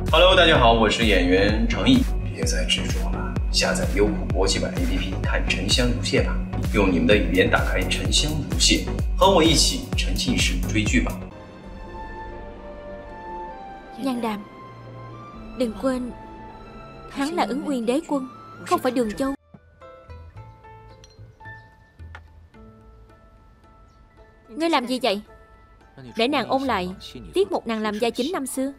Hello， 大家好，我是演员程毅。别再执着了，下载优酷国际版 APP 看沉香如屑吧，用你们的语言打开沉香如屑，和我一起沉浸式追剧吧。 Nhan Đàm, đừng quên, hắn là Ứng Nguyên đế quân, không phải Đường Châu. Ngươi làm gì vậy? Để nàng ôn lại tiết mục nàng làm gia chính năm xưa.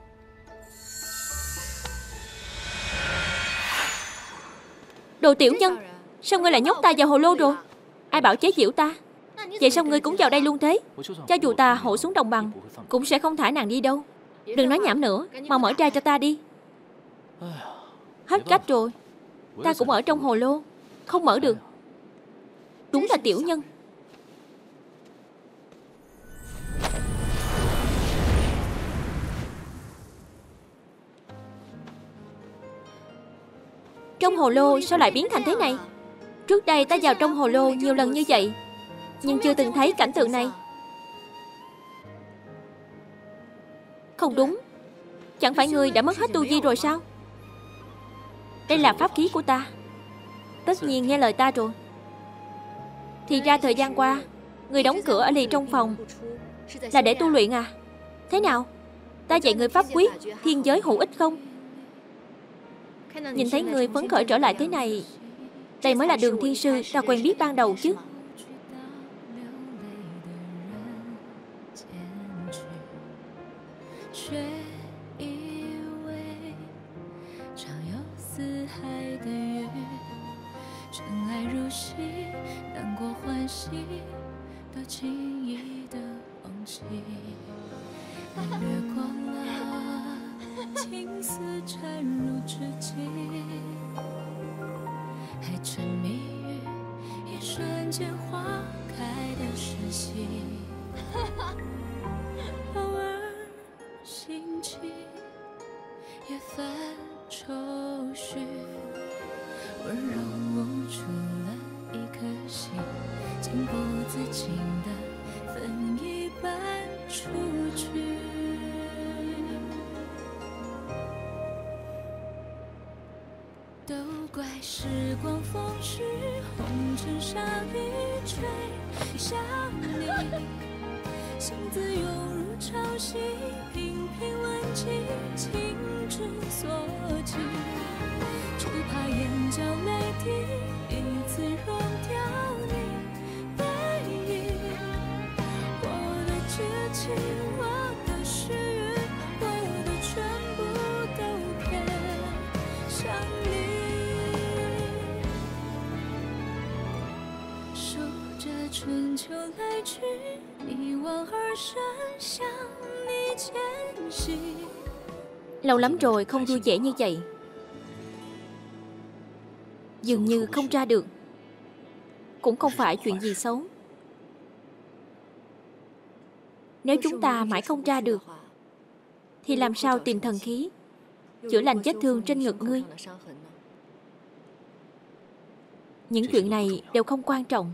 Đồ tiểu nhân, sao ngươi lại nhốt ta vào hồ lô rồi? Ai bảo chế giễu ta? Vậy sao ngươi cũng vào đây luôn thế? Cho dù ta hộ xuống đồng bằng cũng sẽ không thả nàng đi đâu. Đừng nói nhảm nữa, mau mở ra cho ta đi. Hết cách rồi, ta cũng ở trong hồ lô, không mở được. Đúng là tiểu nhân. Trong hồ lô sao lại biến thành thế này? Trước đây ta vào trong hồ lô nhiều lần như vậy, nhưng chưa từng thấy cảnh tượng này. Không đúng, chẳng phải ngươi đã mất hết tu vi rồi sao? Đây là pháp khí của ta, tất nhiên nghe lời ta rồi. Thì ra thời gian qua ngươi đóng cửa ở lì trong phòng là để tu luyện à? Thế nào, ta dạy ngươi pháp quyết thiên giới hữu ích không? Nhìn thấy ngươi phấn khởi trở lại thế này, đây mới là Đường thiên sư ta quen biết ban đầu chứ. Lâu lắm rồi không vui vẻ như vậy, dường như không ra được. Cũng không phải chuyện gì xấu. Nếu chúng ta mãi không ra được thì làm sao tìm thần khí chữa lành vết thương trên ngực ngươi? Những chuyện này đều không quan trọng.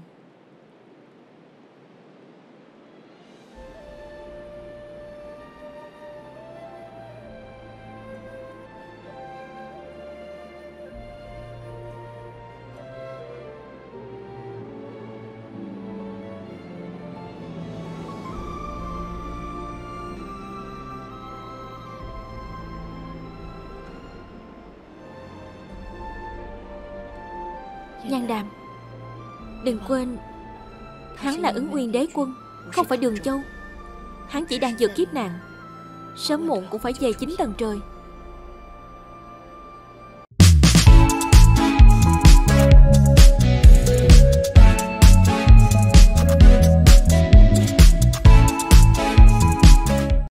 Nhan Đàm, đừng quên, hắn là Ứng Nguyên đế quân, không phải Đường Châu. Hắn chỉ đang vượt kiếp nạn, sớm muộn cũng phải về 9 tầng trời.